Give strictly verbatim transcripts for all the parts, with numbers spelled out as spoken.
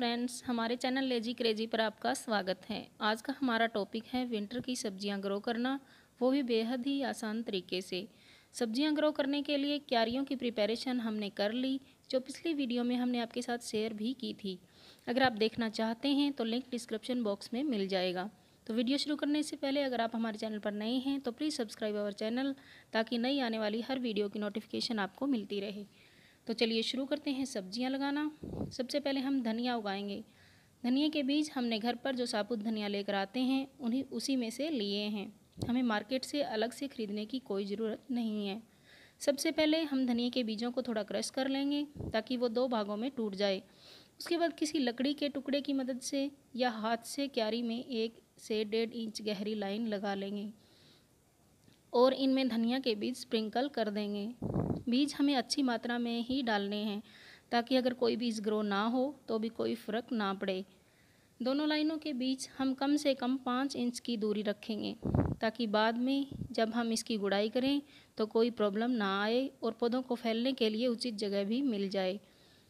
Friends, हमारे channel lazy crazy पर आपका स्वागत है। आज का हमारा टॉपिक है विंटर की सब्जियां ग्रो करना, वो भी बेहद ही आसान तरीके से। सब्जियां ग्रो करने के लिए क्यारियों की प्रिपरेशन हमने कर ली, जो पिछली वीडियो में हमने आपके साथ शेयर भी की थी। अगर आप देखना चाहते हैं तो लिंक डिस्क्रिप्शन बॉक्स में मिल जाएगा। तो वीडियो शुरू करने से पहले अगर आप हमारे चैनल पर नए हैं तो प्लीज़ सब्सक्राइब अवर चैनल, ताकि नई आने वाली हर वीडियो की नोटिफिकेशन आपको मिलती रहे। तो चलिए शुरू करते हैं सब्जियां लगाना। सबसे पहले हम धनिया उगाएंगे। धनिया के बीज हमने घर पर जो साबुत धनिया लेकर आते हैं उन्हीं उसी में से लिए हैं। हमें मार्केट से अलग से ख़रीदने की कोई ज़रूरत नहीं है। सबसे पहले हम धनिया के बीजों को थोड़ा क्रश कर लेंगे ताकि वो दो भागों में टूट जाए। उसके बाद किसी लकड़ी के टुकड़े की मदद से या हाथ से क्यारी में एक से डेढ़ इंच गहरी लाइन लगा लेंगे और इनमें धनिया के बीज स्प्रिंकल कर देंगे। बीज हमें अच्छी मात्रा में ही डालने हैं ताकि अगर कोई बीज ग्रो ना हो तो भी कोई फ़र्क ना पड़े। दोनों लाइनों के बीच हम कम से कम पाँच इंच की दूरी रखेंगे ताकि बाद में जब हम इसकी गुड़ाई करें तो कोई प्रॉब्लम ना आए और पौधों को फैलने के लिए उचित जगह भी मिल जाए।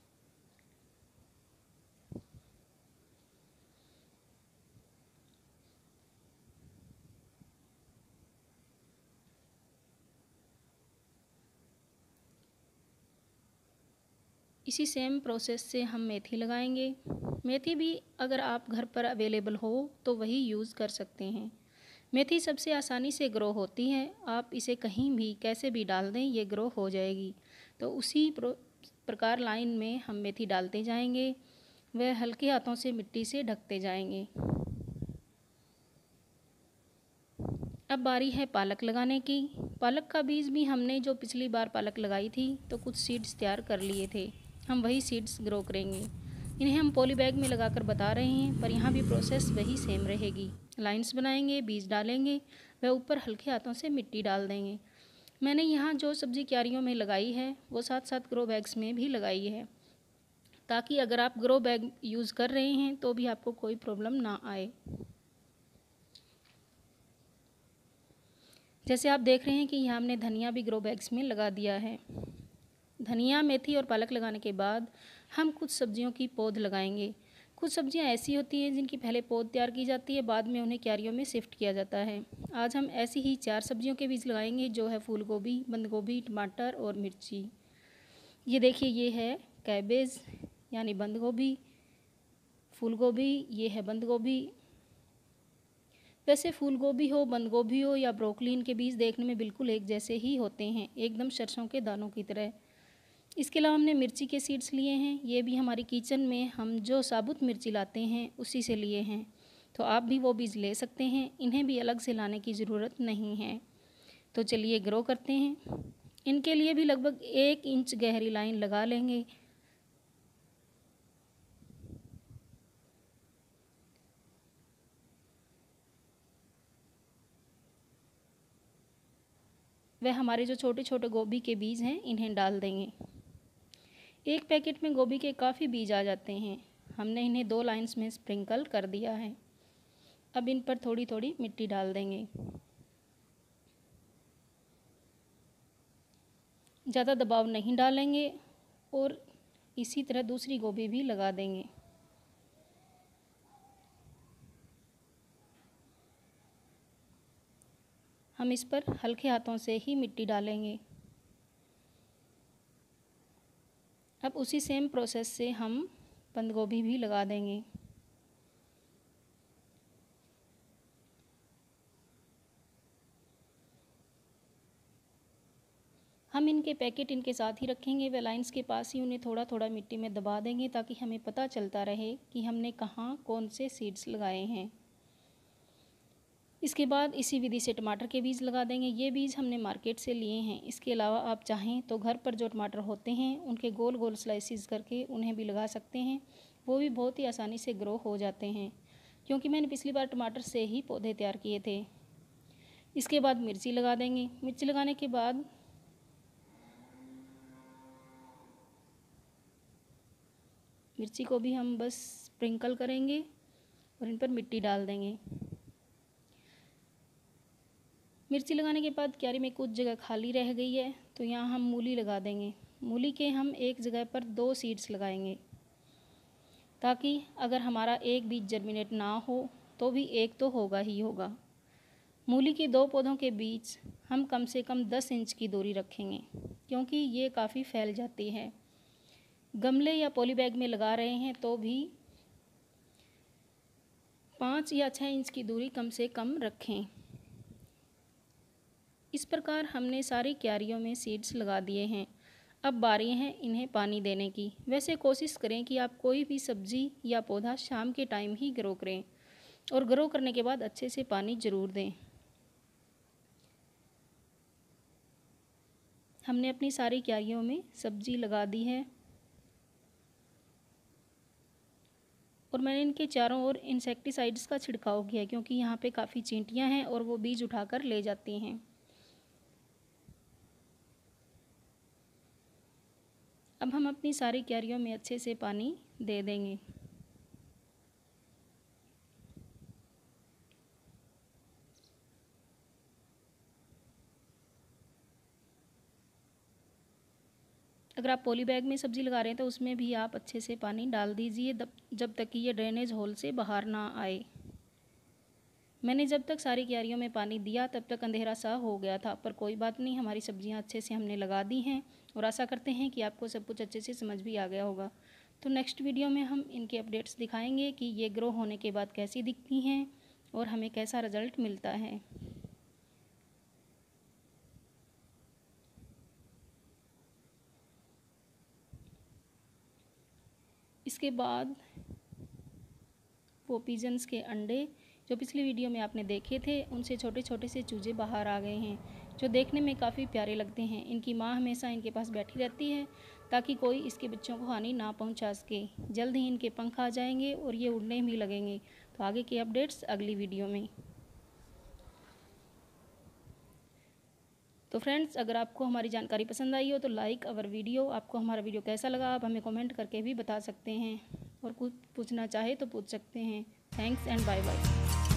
इसी सेम प्रोसेस से हम मेथी लगाएंगे। मेथी भी अगर आप घर पर अवेलेबल हो तो वही यूज़ कर सकते हैं। मेथी सबसे आसानी से ग्रो होती है, आप इसे कहीं भी कैसे भी डाल दें ये ग्रो हो जाएगी। तो उसी प्रकार लाइन में हम मेथी डालते जाएंगे, वह हल्के हाथों से मिट्टी से ढकते जाएंगे। अब बारी है पालक लगाने की। पालक का बीज भी हमने जो पिछली बार पालक लगाई थी तो कुछ सीड्स तैयार कर लिए थे, हम वही सीड्स ग्रो करेंगे। इन्हें हम पॉली बैग में लगाकर बता रहे हैं, पर यहाँ भी प्रोसेस वही सेम रहेगी। लाइंस बनाएंगे, बीज डालेंगे, वह ऊपर हल्के हाथों से मिट्टी डाल देंगे। मैंने यहाँ जो सब्ज़ी क्यारियों में लगाई है वो साथ साथ ग्रो बैग्स में भी लगाई है, ताकि अगर आप ग्रो बैग यूज़ कर रहे हैं तो भी आपको कोई प्रॉब्लम ना आए। जैसे आप देख रहे हैं कि यहाँ हमने धनिया भी ग्रो बैग्स में लगा दिया है। धनिया, मेथी और पालक लगाने के बाद हम कुछ सब्जियों की पौध लगाएंगे। कुछ सब्जियां ऐसी होती हैं जिनकी पहले पौध तैयार की जाती है, बाद में उन्हें क्यारियों में शिफ्ट किया जाता है। आज हम ऐसी ही चार सब्जियों के बीज लगाएंगे, जो है फूल गोभी, बंद गोभी, टमाटर और मिर्ची। ये देखिए, ये है कैबेज यानी बंद गोभी, फूल गोभी, ये है बंद गोभी। वैसे फूल गोभी हो, बंद गोभी हो या ब्रोकली, इनके बीज देखने में बिल्कुल एक जैसे ही होते हैं, एकदम सरसों के दानों की तरह। इसके अलावा हमने मिर्ची के सीड्स लिए हैं, ये भी हमारी किचन में हम जो साबुत मिर्ची लाते हैं उसी से लिए हैं। तो आप भी वो बीज ले सकते हैं, इन्हें भी अलग से लाने की ज़रूरत नहीं है। तो चलिए ग्रो करते हैं। इनके लिए भी लगभग एक इंच गहरी लाइन लगा लेंगे। वह हमारे जो छोटे छोटे गोभी के बीज हैं इन्हें डाल देंगे। एक पैकेट में गोभी के काफ़ी बीज आ जाते हैं, हमने इन्हें दो लाइंस में स्प्रिंकल कर दिया है। अब इन पर थोड़ी थोड़ी मिट्टी डाल देंगे। ज़्यादा दबाव नहीं डालेंगे और इसी तरह दूसरी गोभी भी लगा देंगे। हम इस पर हल्के हाथों से ही मिट्टी डालेंगे। अब उसी सेम प्रोसेस से हम बंद गोभी भी लगा देंगे। हम इनके पैकेट इनके साथ ही रखेंगे, वे लाइंस के पास ही उन्हें थोड़ा थोड़ा मिट्टी में दबा देंगे ताकि हमें पता चलता रहे कि हमने कहाँ कौन से सीड्स लगाए हैं। इसके बाद इसी विधि से टमाटर के बीज लगा देंगे। ये बीज हमने मार्केट से लिए हैं। इसके अलावा आप चाहें तो घर पर जो टमाटर होते हैं उनके गोल गोल स्लाइसिस करके उन्हें भी लगा सकते हैं, वो भी बहुत ही आसानी से ग्रो हो जाते हैं, क्योंकि मैंने पिछली बार टमाटर से ही पौधे तैयार किए थे। इसके बाद मिर्ची लगा देंगे। मिर्ची लगाने के बाद मिर्ची को भी हम बस स्प्रिंकल करेंगे और इन पर मिट्टी डाल देंगे। मिर्ची लगाने के बाद क्यारी में कुछ जगह खाली रह गई है, तो यहाँ हम मूली लगा देंगे। मूली के हम एक जगह पर दो सीड्स लगाएंगे। ताकि अगर हमारा एक बीज जर्मिनेट ना हो तो भी एक तो होगा ही होगा। मूली के दो पौधों के बीच हम कम से कम दस इंच की दूरी रखेंगे, क्योंकि ये काफ़ी फैल जाती है। गमले या पॉली बैग में लगा रहे हैं तो भी पाँच या छः इंच की दूरी कम से कम रखें। इस प्रकार हमने सारी क्यारियों में सीड्स लगा दिए हैं। अब बारी है इन्हें पानी देने की। वैसे कोशिश करें कि आप कोई भी सब्जी या पौधा शाम के टाइम ही ग्रो करें, और ग्रो करने के बाद अच्छे से पानी ज़रूर दें। हमने अपनी सारी क्यारियों में सब्जी लगा दी है और मैंने इनके चारों ओर इंसेक्टिसाइड्स का छिड़काव किया है, क्योंकि यहाँ पे काफ़ी चींटियाँ हैं और वो बीज उठाकर ले जाती हैं। अब हम अपनी सारी क्यारियों में अच्छे से पानी दे देंगे। अगर आप पॉली बैग में सब्ज़ी लगा रहे हैं तो उसमें भी आप अच्छे से पानी डाल दीजिए जब तक कि ये ड्रेनेज होल से बाहर ना आए। मैंने जब तक सारी क्यारियों में पानी दिया तब तक अंधेरा सा हो गया था, पर कोई बात नहीं, हमारी सब्जियां अच्छे से हमने लगा दी हैं और आशा करते हैं कि आपको सब कुछ अच्छे से समझ भी आ गया होगा। तो नेक्स्ट वीडियो में हम इनके अपडेट्स दिखाएंगे कि ये ग्रो होने के बाद कैसी दिखती हैं और हमें कैसा रिज़ल्ट मिलता है। इसके बाद वो पिजन्स के अंडे जो पिछली वीडियो में आपने देखे थे, उनसे छोटे छोटे से चूजे बाहर आ गए हैं, जो देखने में काफ़ी प्यारे लगते हैं। इनकी माँ हमेशा इनके पास बैठी रहती है ताकि कोई इसके बच्चों को हानि ना पहुंचा सके। जल्द ही इनके पंख आ जाएंगे और ये उड़ने भी लगेंगे। तो आगे के अपडेट्स अगली वीडियो में। तो फ्रेंड्स, अगर आपको हमारी जानकारी पसंद आई हो तो लाइक अवर वीडियो। आपको हमारा वीडियो कैसा लगा आप हमें कमेंट करके भी बता सकते हैं, और कुछ पूछना चाहे तो पूछ सकते हैं। Thanks and bye bye.